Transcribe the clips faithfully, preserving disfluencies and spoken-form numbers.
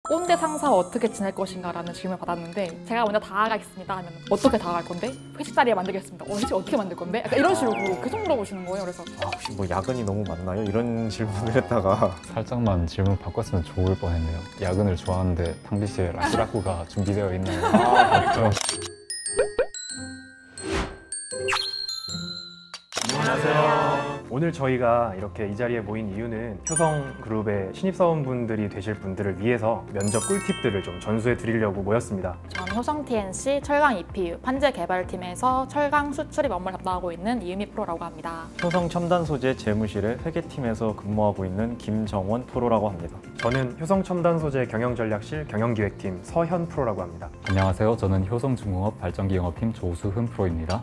꼰대 상사와 어떻게 지낼 것인가 라는 질문을 받았는데 제가 먼저 다가가겠습니다 하면 어떻게 다가갈 건데? 회식 자리에 만들겠습니다. 어, 회식 어떻게 만들 건데? 약간 이런 식으로 계속 물어보시는 거예요. 그래서 아, 혹시 뭐 야근이 너무 많나요? 이런 질문을 했다가 살짝만 질문 바꿨으면 좋을 뻔했네요. 야근을 좋아하는데 탕비 씨의 라시라쿠가 준비되어 있나요? 아, 그렇죠. 안녕하세요. 오늘 저희가 이렇게 이 자리에 모인 이유는 효성그룹의 신입사원분들이 되실 분들을 위해서 면접 꿀팁들을 좀 전수해 드리려고 모였습니다. 저는 효성티엔씨 철강 이피유 판재 개발팀에서 철강 수출입 업무를 담당하고 있는 이유미 프로라고 합니다. 효성 첨단 소재 재무실의 회계팀에서 근무하고 있는 김정원 프로라고 합니다. 저는 효성 첨단 소재 경영전략실 경영기획팀 서현 프로라고 합니다. 안녕하세요. 저는 효성중공업 발전기 영업팀 조수흠 프로입니다.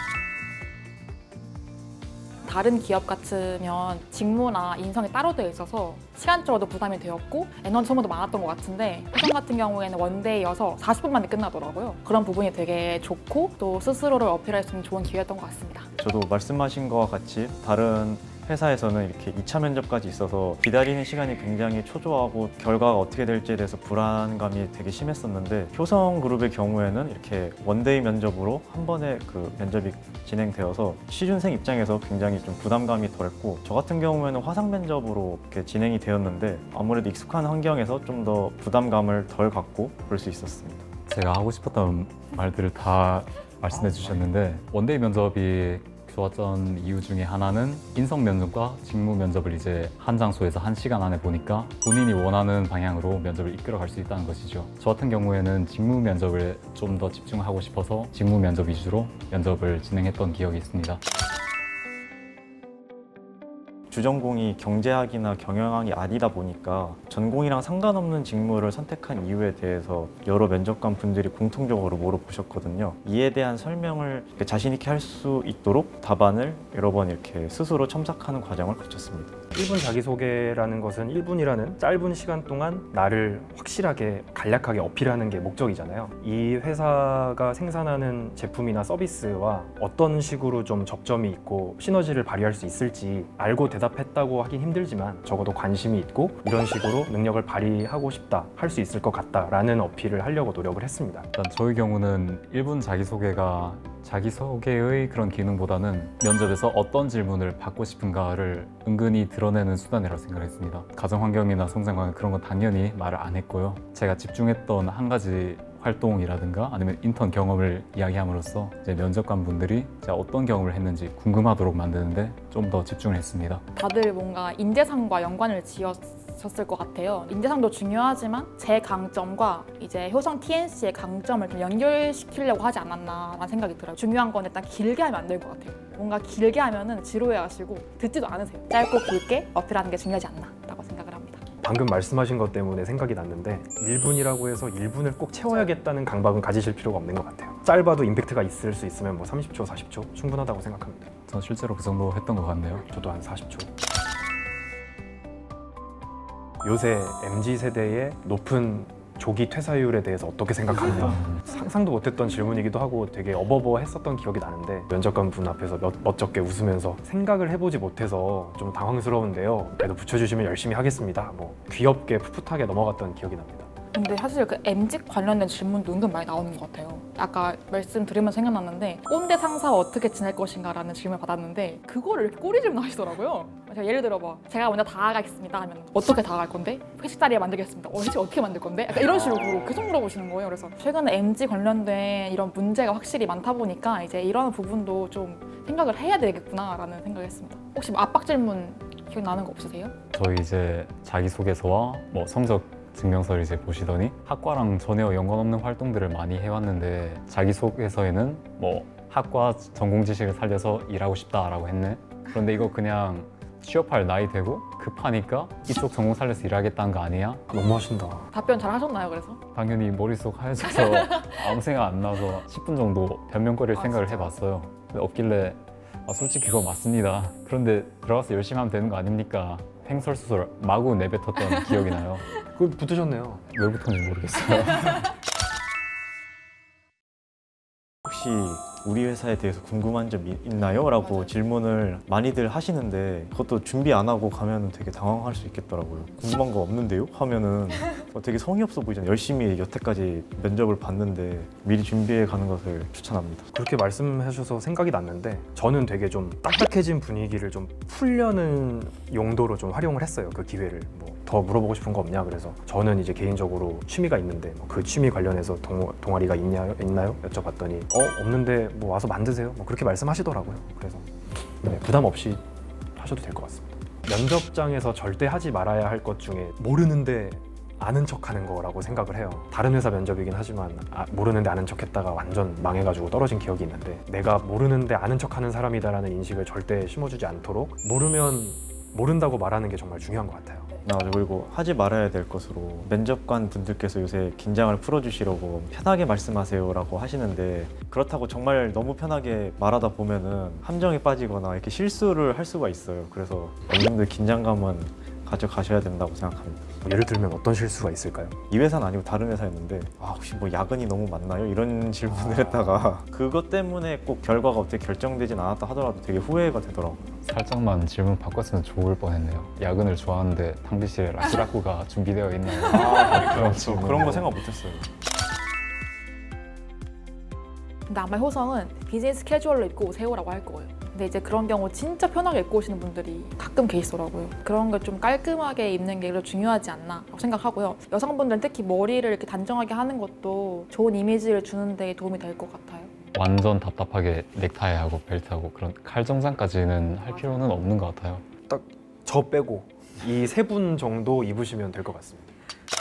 다른 기업 같으면 직무나 인성이 따로 되어 있어서 시간적으로도 부담이 되었고 에너지 소모도 많았던 것 같은데 효성 같은 경우에는 원데이여서 사십 분 만에 끝나더라고요. 그런 부분이 되게 좋고 또 스스로를 어필할 수 있는 좋은 기회였던 것 같습니다. 저도 말씀하신 것과 같이 다른 회사에서는 이렇게 이 차 면접까지 있어서 기다리는 시간이 굉장히 초조하고 결과가 어떻게 될지에 대해서 불안감이 되게 심했었는데 효성그룹의 경우에는 이렇게 원데이 면접으로 한 번에 그 면접이 진행되어서 취준생 입장에서 굉장히 좀 부담감이 덜했고 저 같은 경우에는 화상 면접으로 이렇게 진행이 되었는데 아무래도 익숙한 환경에서 좀 더 부담감을 덜 갖고 볼 수 있었습니다. 제가 하고 싶었던 말들을 다 말씀해 주셨는데 원데이 면접이 좋았던 이유 중에 하나는 인성 면접과 직무 면접을 이제 한 장소에서 한 시간 안에 보니까 본인이 원하는 방향으로 면접을 이끌어갈 수 있다는 것이죠. 저 같은 경우에는 직무 면접을 좀 더 집중하고 싶어서 직무 면접 위주로 면접을 진행했던 기억이 있습니다. 주전공이 경제학이나 경영학이 아니다 보니까 전공이랑 상관없는 직무를 선택한 이유에 대해서 여러 면접관 분들이 공통적으로 물어보셨거든요. 이에 대한 설명을 자신 있게 할 수 있도록 답안을 여러 번 이렇게 스스로 첨삭하는 과정을 거쳤습니다. 일 분 자기소개라는 것은 일 분이라는 짧은 시간 동안 나를 확실하게 간략하게 어필하는 게 목적이잖아요. 이 회사가 생산하는 제품이나 서비스와 어떤 식으로 좀 접점이 있고 시너지를 발휘할 수 있을지 알고 대답했다고 하긴 힘들지만 적어도 관심이 있고 이런 식으로 능력을 발휘하고 싶다, 할 수 있을 것 같다라는 어필을 하려고 노력을 했습니다. 일단 저희 경우는 일 분 자기소개가 자기소개의 그런 기능보다는 면접에서 어떤 질문을 받고 싶은가를 은근히 드러내는 수단이라고 생각했습니다. 가정환경이나 성장관 그런 건 당연히 말을 안 했고요. 제가 집중했던 한 가지 활동이라든가 아니면 인턴 경험을 이야기함으로써 이제 면접관 분들이 제가 어떤 경험을 했는지 궁금하도록 만드는데 좀 더 집중을 했습니다. 다들 뭔가 인재상과 연관을 지었을 것 같아요. 인재상도 중요하지만 제 강점과 이제 효성 티엔씨의 강점을 좀 연결시키려고 하지 않았나라는 생각이 들어요. 중요한 건 일단 길게 하면 안 될 것 같아요. 뭔가 길게 하면은 지루해 하시고 듣지도 않으세요. 짧고 길게 어필하는 게 중요하지 않나라고 생각을 합니다. 방금 말씀하신 것 때문에 생각이 났는데 일 분이라고 해서 일 분을 꼭 채워야겠다는 강박은 가지실 필요가 없는 것 같아요. 짧아도 임팩트가 있을 수 있으면 뭐 삼십 초, 사십 초 충분하다고 생각합니다. 전 실제로 그 정도 했던 것 같네요. 저도 한 사십 초. 요새 엠지 세대의 높은 조기 퇴사율에 대해서 어떻게 생각하느냐. 상상도 못했던 질문이기도 하고 되게 어버버했었던 기억이 나는데 면접관 분 앞에서 멋, 멋쩍게 웃으면서 생각을 해보지 못해서 좀 당황스러운데요. 그래도 붙여주시면 열심히 하겠습니다. 뭐 귀엽게 풋풋하게 넘어갔던 기억이 납니다. 근데 사실 그 엠직 관련된 질문도 은근 많이 나오는 것 같아요. 아까 말씀 들으면서 생각났는데 꼰대 상사와 어떻게 지낼 것인가 라는 질문을 받았는데 그거를 이렇게 꼬리 질문 하시더라고요. 제가 예를 들어 봐 제가 먼저 다가가겠습니다 하면 어떻게 다가갈 건데? 회식 자리에 만들겠습니다. 어, 회식 어떻게 만들 건데? 약간 이런 식으로 계속 물어보시는 거예요. 그래서 최근에 엠지 관련된 이런 문제가 확실히 많다 보니까 이제 이런 부분도 좀 생각을 해야 되겠구나 라는 생각을 했습니다. 혹시 뭐 압박 질문 기억나는 거 없으세요? 저희 이제 자기소개서와 뭐 성적 증명서를 이제 보시더니 학과랑 전혀 연관없는 활동들을 많이 해왔는데 자기소개서에는 뭐 학과 전공 지식을 살려서 일하고 싶다라고 했네. 그런데 이거 그냥 취업할 나이 되고 급하니까 이쪽 전공 살려서 일하겠다는 거 아니야? 너무 하신다. 답변 잘 하셨나요 그래서? 당연히 머릿속 하얘져서 아무 생각 안 나서 십 분 정도 변명거리를 아, 생각을 진짜? 해봤어요. 근데 없길래 아, 솔직히 그거 맞습니다. 그런데 들어가서 열심히 하면 되는 거 아닙니까? 횡설수설 마구 내뱉었던 기억이 나요. 그거 붙으셨네요. 왜 붙었는지 모르겠어요. 혹시 우리 회사에 대해서 궁금한 점 이- 있나요? 라고 맞아요. 질문을 많이들 하시는데 그것도 준비 안 하고 가면 되게 당황할 수 있겠더라고요. 궁금한 거 없는데요? 하면은 어, 되게 성의 없어 보이잖아요. 열심히 여태까지 면접을 봤는데 미리 준비해 가는 것을 추천합니다. 그렇게 말씀하셔서 생각이 났는데 저는 되게 좀 딱딱해진 분위기를 좀 풀려는 용도로 좀 활용을 했어요. 그 기회를. 뭐 더 물어보고 싶은 거 없냐 그래서 저는 이제 개인적으로 취미가 있는데 뭐그 취미 관련해서 동, 동아리가 있냐요? 있나요? 여쭤봤더니 어 없는데 뭐 와서 만드세요. 뭐 그렇게 말씀하시더라고요. 그래서 네, 부담 없이 하셔도 될 것 같습니다. 면접장에서 절대 하지 말아야 할 것 중에 모르는데 아는 척하는 거라고 생각을 해요. 다른 회사 면접이긴 하지만 아, 모르는데 아는 척했다가 완전 망해가지고 떨어진 기억이 있는데 내가 모르는데 아는 척하는 사람이다라는 인식을 절대 심어주지 않도록 모르면 모른다고 말하는 게 정말 중요한 것 같아요. 아, 그리고 하지 말아야 될 것으로 면접관 분들께서 요새 긴장을 풀어주시려고 편하게 말씀하세요라고 하시는데 그렇다고 정말 너무 편하게 말하다 보면은 함정에 빠지거나 이렇게 실수를 할 수가 있어요. 그래서 어느 정도 긴장감은 가져가셔야 된다고 생각합니다. 뭐 예를 들면 어떤 실수가 있을까요? 이 회사는 아니고 다른 회사였는데 아 혹시 뭐 야근이 너무 많나요? 이런 질문을 했다가 그것 때문에 꼭 결과가 어떻게 결정되진 않았다 하더라도 되게 후회가 되더라고요. 살짝만 질문 바꿨으면 좋을 뻔했네요. 야근을 좋아하는데 탕비실에 라시라쿠가 준비되어 있나요? 아, 그런 저 질문. 그런 거 생각 못했어요. 근데 아마 효성은 비즈니스 캐주얼로 입고 오세요라고 할 거예요. 근데 이제 그런 경우 진짜 편하게 입고 오시는 분들이 가끔 계시더라고요. 그런 걸 좀 깔끔하게 입는 게 그래도 중요하지 않나 생각하고요. 여성분들은 특히 머리를 이렇게 단정하게 하는 것도 좋은 이미지를 주는 데 도움이 될 것 같아요. 완전 답답하게 넥타이하고 벨트하고 그런 칼 정장까지는 할 필요는 없는 것 같아요. 딱 저 빼고 이 세 분 정도 입으시면 될 것 같습니다.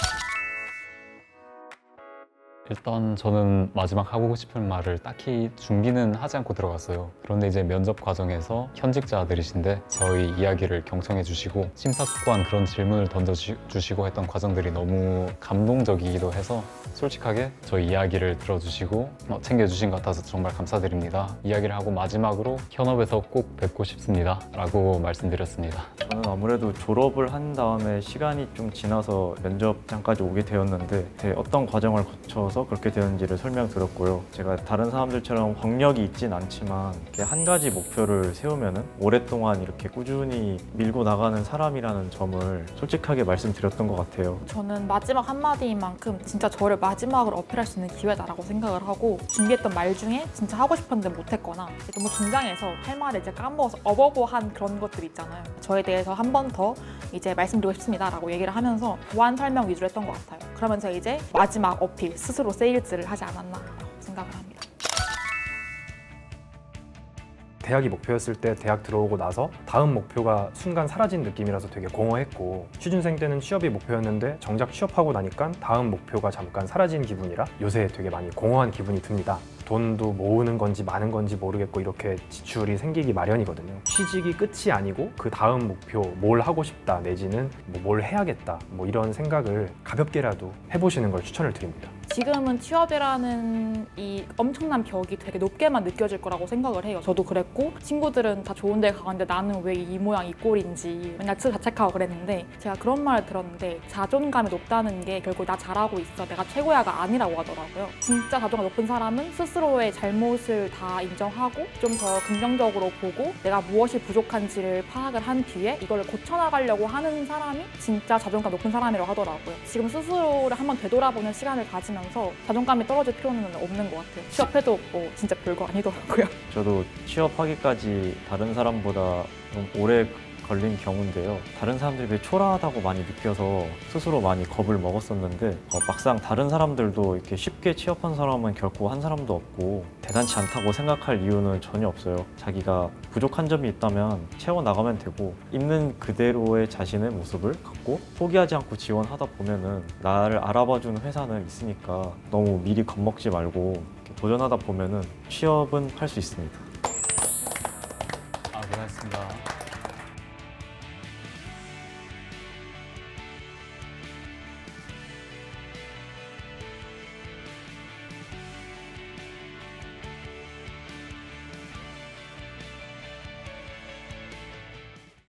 일단 저는 마지막 하고 싶은 말을 딱히 준비는 하지 않고 들어갔어요. 그런데 이제 면접 과정에서 현직자들이신데 저희 이야기를 경청해 주시고 심사숙고한 그런 질문을 던져주시고 했던 과정들이 너무 감동적이기도 해서 솔직하게 저희 이야기를 들어주시고 어, 챙겨주신 것 같아서 정말 감사드립니다. 이야기를 하고 마지막으로 현업에서 꼭 뵙고 싶습니다 라고 말씀드렸습니다. 저는 아무래도 졸업을 한 다음에 시간이 좀 지나서 면접장까지 오게 되었는데 어떤 과정을 거쳐서 그렇게 되는지를 설명드렸고요. 제가 다른 사람들처럼 학력이 있진 않지만 이렇게 한 가지 목표를 세우면은 오랫동안 이렇게 꾸준히 밀고 나가는 사람이라는 점을 솔직하게 말씀드렸던 것 같아요. 저는 마지막 한마디인 만큼 진짜 저를 마지막으로 어필할 수 있는 기회다라고 생각을 하고 준비했던 말 중에 진짜 하고 싶었는데 못했거나 너무 긴장해서 할 말을 이제 까먹어서 어버버한 그런 것들 있잖아요. 저에 대해서 한 번 더 이제 말씀드리고 싶습니다라고 얘기를 하면서 보완 설명 위주로 했던 것 같아요. 그러면서 이제 마지막 어필, 스스로 세일즈를 하지 않았나라고 생각을 합니다. 대학이 목표였을 때 대학 들어오고 나서 다음 목표가 순간 사라진 느낌이라서 되게 공허했고 취준생 때는 취업이 목표였는데 정작 취업하고 나니까 다음 목표가 잠깐 사라진 기분이라 요새 되게 많이 공허한 기분이 듭니다. 돈도 모으는 건지 많은 건지 모르겠고 이렇게 지출이 생기기 마련이거든요. 취직이 끝이 아니고 그 다음 목표 뭘 하고 싶다 내지는 뭐 뭘 해야겠다 뭐 이런 생각을 가볍게라도 해보시는 걸 추천을 드립니다. 지금은 취업이라는 이 엄청난 벽이 되게 높게만 느껴질 거라고 생각을 해요. 저도 그랬고 친구들은 다 좋은 데 가는데 나는 왜 이 모양 이 꼴인지 맨날 자책하고 그랬는데 제가 그런 말을 들었는데 자존감이 높다는 게 결국 나 잘하고 있어 내가 최고야가 아니라고 하더라고요. 진짜 자존감 높은 사람은 스스로의 잘못을 다 인정하고 좀 더 긍정적으로 보고 내가 무엇이 부족한지를 파악을 한 뒤에 이걸 고쳐나가려고 하는 사람이 진짜 자존감 높은 사람이라고 하더라고요. 지금 스스로를 한번 되돌아보는 시간을 가지면 자존감이 떨어질 필요는 없는 것 같아요. 취업해도 뭐 진짜 별거 아니더라고요. 저도 취업하기까지 다른 사람보다 좀 오래 걸린 경우인데요. 다른 사람들이 되게 초라하다고 많이 느껴서 스스로 많이 겁을 먹었었는데 어, 막상 다른 사람들도 이렇게 쉽게 취업한 사람은 결코 한 사람도 없고 대단치 않다고 생각할 이유는 전혀 없어요. 자기가 부족한 점이 있다면 채워나가면 되고 있는 그대로의 자신의 모습을 갖고 포기하지 않고 지원하다 보면은 나를 알아봐주는 회사는 있으니까 너무 미리 겁먹지 말고 이렇게 도전하다 보면은 취업은 할 수 있습니다. 아, 고생했습니다.